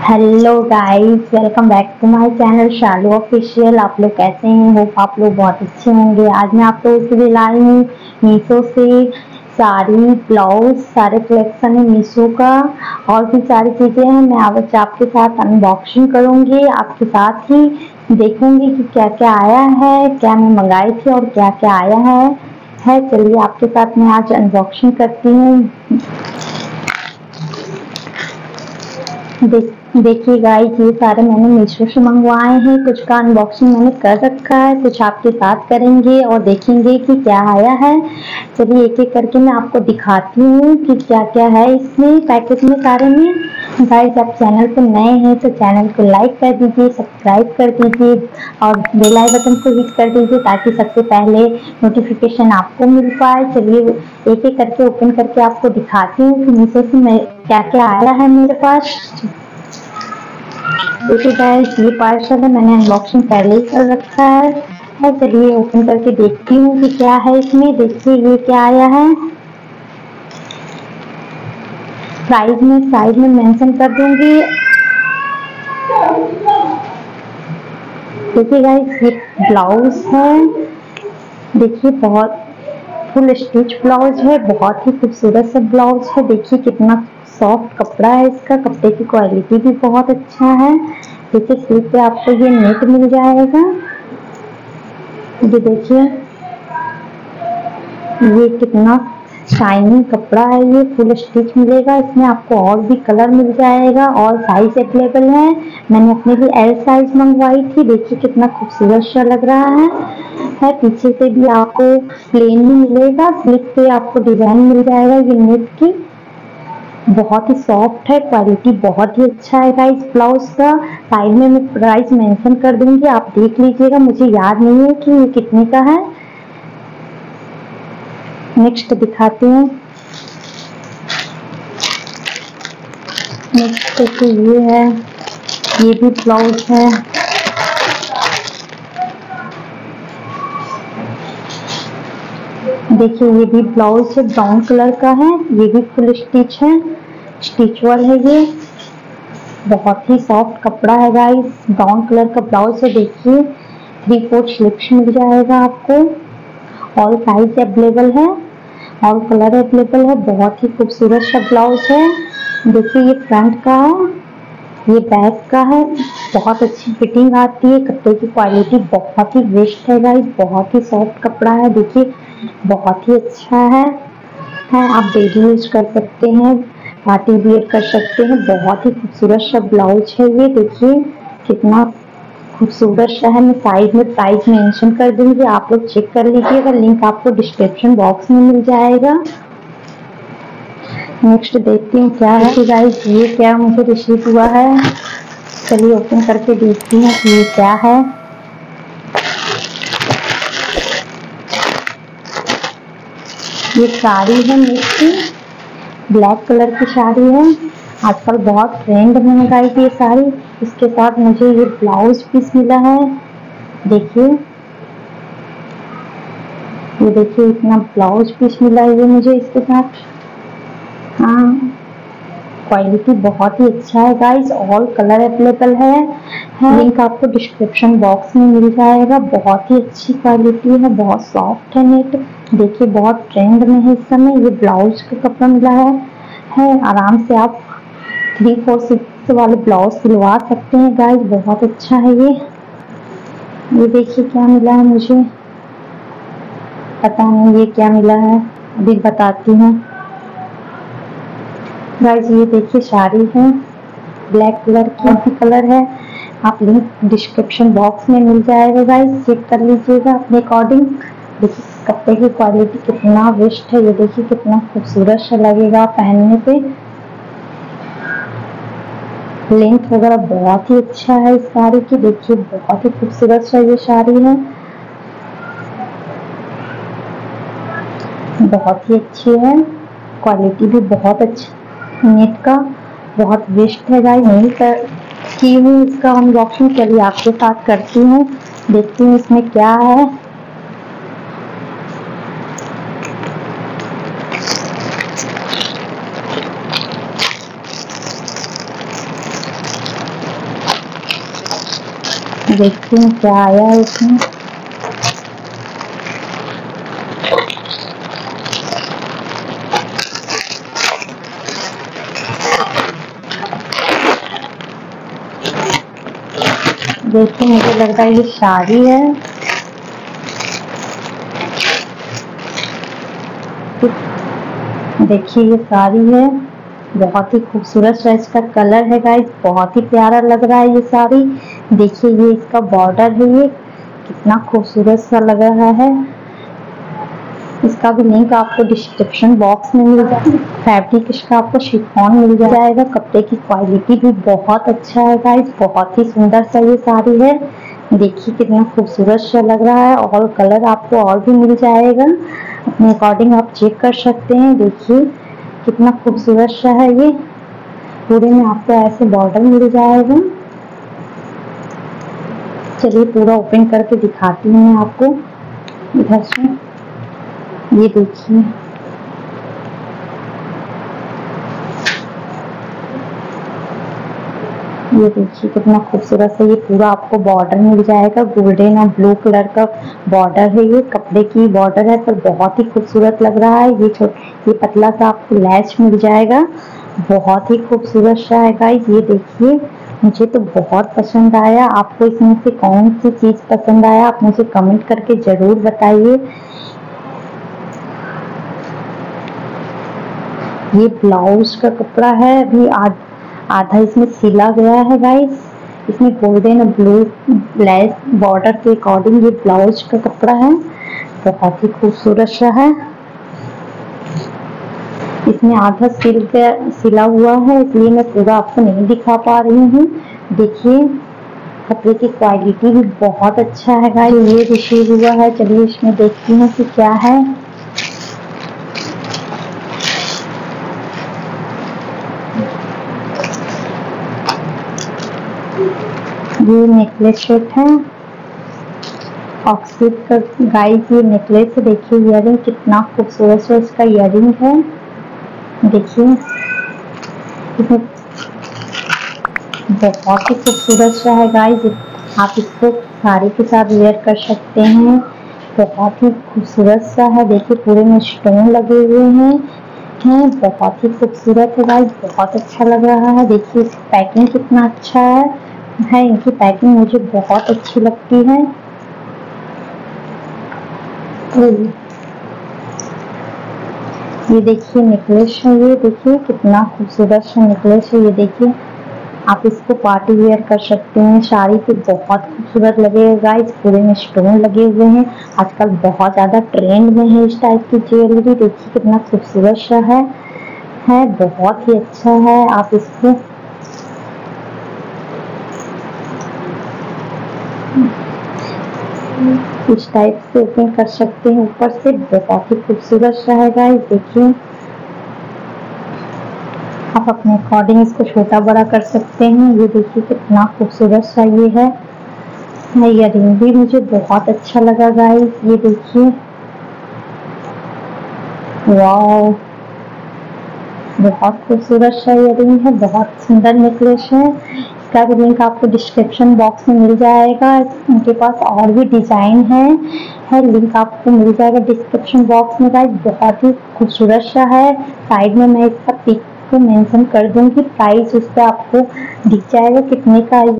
Hello guys, welcome back to my channel Shalu official. आप लोग कैसे हैं? होप आप लोग बहुत अच्छे होंगे। आज मैं आप लोगों के लिए लाई हूँ मीशो से साड़ी, ब्लाउज, सारे कलेक्शन है मीशो का और भी सारी चीजें हैं। मैं आज आपके साथ अनबॉक्सिंग करूंगी, आपके साथ ही देखूंगी कि क्या क्या आया है, क्या मैं मंगाई थी और क्या क्या आया है। चलिए आपके साथ मैं आज अनबॉक्सिंग करती हूँ। देखिए गाइस, ये सारे मैंने मीशो से मंगवाए हैं। कुछ का अनबॉक्सिंग मैंने कर रखा है, कुछ आपके साथ करेंगे और देखेंगे कि क्या आया है। चलिए एक एक करके मैं आपको दिखाती हूँ कि क्या क्या है इसमें पैकेट में सारे में। गाइस, आप चैनल पर नए हैं तो चैनल को लाइक कर दीजिए, सब्सक्राइब कर दीजिए और बेल आइकन बटन को हिट कर दीजिए ताकि सबसे पहले नोटिफिकेशन आपको मिल पाए। चलिए एक एक करके ओपन करके आपको दिखाती हूँ कि मीशो से मैं क्या क्या आया है मेरे पास। देखिए गाइस, ये पार्सल है, मैंने अनबॉक्सिंग पहले ही कर रखा है। चलिए ओपन करके देखती हूँ कि क्या है इसमें। देखिए ये क्या आया है। प्राइस में साइड में मेंशन कर दूंगी। देखिए गाइस, ये ब्लाउज है। देखिए बहुत फुल स्टिच ब्लाउज है, बहुत ही खूबसूरत सा ब्लाउज है। देखिए कितना सॉफ्ट कपड़ा है, इसका कपड़े की क्वालिटी भी बहुत अच्छा है। देखिए स्लीव पे आपको ये नेट मिल जाएगा। ये देखिए ये कितना शाइनिंग कपड़ा है, ये फुल स्टिच मिलेगा। इसमें आपको और भी कलर मिल जाएगा और साइज अवेलेबल है। मैंने अपने लिए एल साइज मंगवाई थी। देखिए कितना खूबसूरत सा लग रहा है। पीछे से भी आपको प्लेन भी मिलेगा, स्लीव पे आपको डिजाइन मिल जाएगा ये नेट की। बहुत ही सॉफ्ट है, क्वालिटी बहुत ही अच्छा है गाइस ब्लाउज का। साइड में मैं प्राइस मेंशन कर दूंगी, आप देख लीजिएगा। मुझे याद नहीं है कि ये कितने का है। नेक्स्ट दिखाती हूँ। नेक्स्ट देखिए ये है, ये भी ब्लाउज है। देखिए ये भी ब्लाउज है, ब्राउन कलर का है। ये भी फुल स्टिच है, स्टिच वाला है। ये बहुत ही सॉफ्ट कपड़ा है गाइस, ब्राउन कलर का ब्लाउज है। देखिए 3/4 स्लीव्स मिल जाएगा आपको। ऑल साइज अवेलेबल है, ऑल कलर अवेलेबल है। बहुत ही खूबसूरत सा ब्लाउज है। देखिए ये फ्रंट का है, ये बैक का है। बहुत अच्छी फिटिंग आती है, कपड़े की क्वालिटी बहुत ही बेस्ट है गाइस, बहुत ही सॉफ्ट कपड़ा है। देखिए बहुत ही अच्छा है। आप डेली यूज कर सकते हैं, पार्टी वियर कर सकते हैं। बहुत ही खूबसूरत सा ब्लाउज है ये। देखिए कितना खूबसूरत सा है। मैं साइड में प्राइस मेंशन कर दूंगी, आप लोग चेक कर लीजिएगा। लिंक आपको डिस्क्रिप्शन बॉक्स में मिल जाएगा। नेक्स्ट देखती हूँ क्या है गाइस। ये क्या मुझे रिसीव हुआ है, चलिए ओपन करके देखती हूँ कि ये क्या है। ये साड़ी है मेरी, ब्लैक कलर की साड़ी है। आजकल बहुत ट्रेंड में है गाइस ये साड़ी। इसके साथ मुझे ये ब्लाउज पीस मिला है। देखिए ये देखिए इतना ब्लाउज पीस मिला है ये मुझे इसके साथ। हाँ, क्वालिटी बहुत ही अच्छा है गाइस, ऑल कलर अवेलेबल है। लिंक आपको डिस्क्रिप्शन बॉक्स में मिल जाएगा। बहुत ही अच्छी क्वालिटी है, बहुत सॉफ्ट है नेट। देखिए बहुत ट्रेंड में है इस समय। ये ब्लाउज का कपड़ा मिला है। आराम से आप 3/4 वाले ब्लाउज सिलवा सकते हैं गाइस, बहुत अच्छा है ये देखिए क्या मिला है मुझे, पता नहीं ये क्या मिला है, अभी बताती हूँ गाइस। ये देखिए साड़ी है, ब्लैक कलर की कलर है। आप लिंक डिस्क्रिप्शन बॉक्स में मिल जाएगा गाइस, चेक कर लीजिएगा अपने अकॉर्डिंग। देखिए कपड़े की क्वालिटी कितना बेस्ट है। ये देखिए कितना खूबसूरत सा लगेगा पहनने पे। लेंथ वगैरह बहुत ही अच्छा है इस साड़ी की। देखिए बहुत ही खूबसूरत सा ये साड़ी है, बहुत ही अच्छी है, क्वालिटी भी बहुत अच्छा नेट का, बहुत बेस्ट है गाइस। नहीं की हूँ इसका अनबॉक्सिंग, चलिए आपके साथ करती हूँ, देखती हूँ इसमें क्या है। देखती हूँ क्या आया है इसमें। देखिए मुझे लग रहा है ये साड़ी है। देखिए ये साड़ी है, बहुत ही खूबसूरत सा इसका कलर है गाइस, बहुत ही प्यारा लग रहा है ये साड़ी। देखिए ये इसका बॉर्डर है, ये कितना खूबसूरत सा लग रहा है। इसका भी लिंक आपको डिस्क्रिप्शन बॉक्स में मिल जाएगा। फैब्रिक इसका आपको शिफॉन मिल जाएगा। कपड़े की क्वालिटी भी बहुत अच्छा है गाइस, बहुत ही सुंदर सा ये साड़ी है। देखिए कितना खूबसूरत सा लग रहा है, और कलर आपको और भी मिल जाएगा, अपने अकॉर्डिंग आप चेक कर सकते हैं। देखिए कितना खूबसूरत सा है ये, पूरे में आपको ऐसे बॉर्डर मिल जाएगा। चलिए पूरा ओपन करके दिखाती हूँ मैं आपको इधर से। ये देखिए ये देखिए कितना खूबसूरत है। ये पूरा आपको बॉर्डर मिल जाएगा, गोल्डन और ब्लू कलर का बॉर्डर है। ये कपड़े की बॉर्डर है, पर बहुत ही खूबसूरत लग रहा है। ये पतला सा आपको लैच मिल जाएगा, बहुत ही खूबसूरत सा है गाइस। ये देखिए मुझे तो बहुत पसंद आया। आपको इसमें से कौन सी चीज पसंद आया आप मुझे कमेंट करके जरूर बताइए। ये ब्लाउज का कपड़ा है, अभी आधा इसमें सिला गया है गाइस। इसमें गोल्डन और ब्लू लेस बॉर्डर के अकॉर्डिंग ये ब्लाउज का कपड़ा है, बहुत ही खूबसूरत सा है। इसमें आधा सिला हुआ है, इसलिए मैं पूरा आपको नहीं दिखा पा रही हूँ। देखिए कपड़े की क्वालिटी भी बहुत अच्छा है गाइस। ये रिसीव हुआ है, चलिए इसमें देखती हूँ कि क्या है। ये नेकलेस सेट है ऑक्सीड का गाइस। ये नेकलेस देखिए, इयररिंग कितना खूबसूरत से इसका इयररिंग है। देखिए इसमें बहुत ही खूबसूरत सा है गाइस। आप इसको साड़ी के साथ वेयर कर सकते हैं, बहुत ही खूबसूरत सा है। देखिए पूरे में स्टोन लगे हुए हैं, बहुत ही खूबसूरत है गाइस, बहुत अच्छा लग रहा है। देखिए इसकी पैकिंग कितना अच्छा है। इनकी पैकिंग मुझे बहुत अच्छी लगती है। ये देखिए नेकलेस है, ये देखिए कितना खूबसूरत सा नेकलेस है। ये देखिए आप इसको पार्टी वेयर कर सकते हैं, साड़ी पे बहुत खूबसूरत लगेगा गाइस। पूरे में स्टोन लगे हुए हैं, आजकल बहुत ज्यादा ट्रेंड में है इस टाइप की ज्वेलरी। देखिए कितना खूबसूरत सा है, बहुत ही अच्छा है। आप इसको इस टाइप से ओपन कर सकते हैं, ऊपर से बहुत ही खूबसूरत सा है गाइस। देखिए आप अपने अकॉर्डिंग इसको छोटा बड़ा कर सकते हैं। ये देखिए कितना खूबसूरत सा ये है। इयररिंग भी मुझे बहुत अच्छा लगा गाइस। ये देखिए वाओ, बहुत खूबसूरत सा इयररिंग है, बहुत सुंदर नेकलेस है। इसका भी लिंक आपको डिस्क्रिप्शन बॉक्स में मिल जाएगा। उनके पास और भी डिजाइन है, लिंक आपको मिल जाएगा डिस्क्रिप्शन बॉक्स में गाइस। बहुत ही खूबसूरत सा है। साइड में मैं इसका पिक को मेंशन कर दूंगी, प्राइस उस पर आपको दिख जाएगा कितने का।